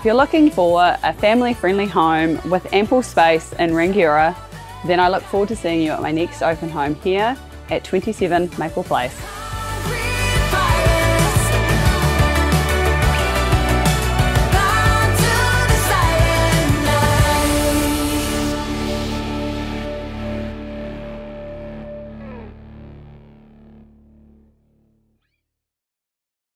If you're looking for a family-friendly home with ample space in Rangiora, then I look forward to seeing you at my next open home here at 27 Maple Place.